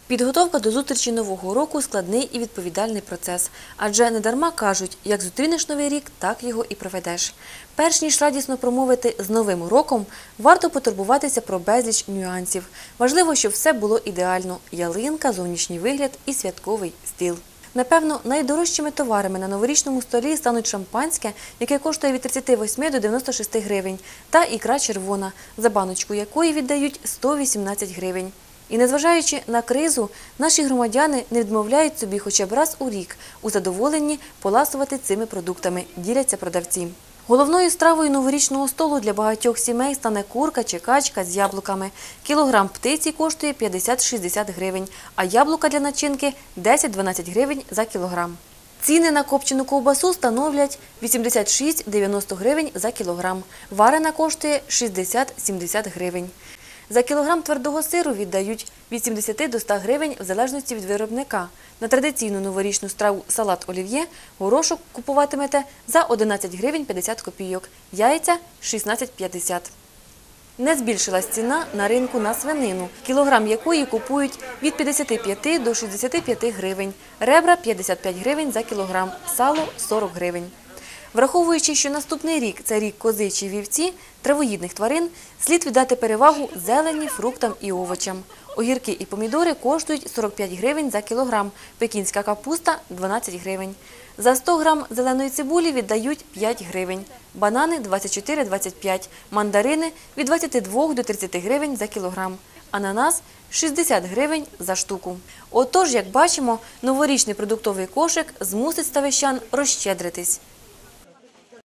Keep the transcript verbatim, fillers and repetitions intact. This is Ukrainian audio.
Підготовка до зустрічі Нового року – складний і відповідальний процес. Адже недарма кажуть, як зустрінеш Новий рік, так його і проведеш. Перш ніж радісно промовити «з Новим роком», варто потурбуватися про безліч нюансів. Важливо, щоб все було ідеально – ялинка, зовнішній вигляд і святковий стіл. Напевно, найдорожчими товарами на новорічному столі стануть шампанське, яке коштує від тридцяти восьми до дев'яноста шести гривень, та ікра червона, за баночку якої віддають сто вісімнадцять гривень. І незважаючи на кризу, наші громадяни не відмовляють собі хоча б раз у рік у задоволенні поласувати цими продуктами, діляться продавці. Головною стравою новорічного столу для багатьох сімей стане курка чи качка з яблуками. Кілограм птиці коштує п'ятдесят - шістдесят гривень, а яблука для начинки – десять - дванадцять гривень за кілограм. Ціни на копчену ковбасу становлять вісімдесят шість - дев'яносто гривень за кілограм. Варена коштує шістдесят - сімдесят гривень. За кілограм твердого сиру віддають від сімдесяти до ста гривень в залежності від виробника. На традиційну новорічну страву салат олів'є горошок купуватимете за одинадцять гривень п'ятдесят копійок, яйця – шістнадцять п'ятдесят. Не збільшилась ціна на ринку на свинину, кілограм якої купують від п'ятдесяти п'яти до шістдесяти п'яти гривень, ребра – п'ятдесят п'ять гривень за кілограм, сало – сорок гривень. Враховуючи, що наступний рік – це рік кози чи вівці, травоїдних тварин, слід віддати перевагу зелені, фруктам і овочам. Огірки і помідори коштують сорок п'ять гривень за кілограм, пекінська капуста – дванадцять гривень. За сто грам зеленої цибулі віддають п'ять гривень, банани – двадцять чотири - двадцять п'ять, мандарини – від двадцяти двох до тридцяти гривень за кілограм, ананас – шістдесят гривень за штуку. Отож, як бачимо, новорічний продуктовий кошик змусить ставищан розщедритись.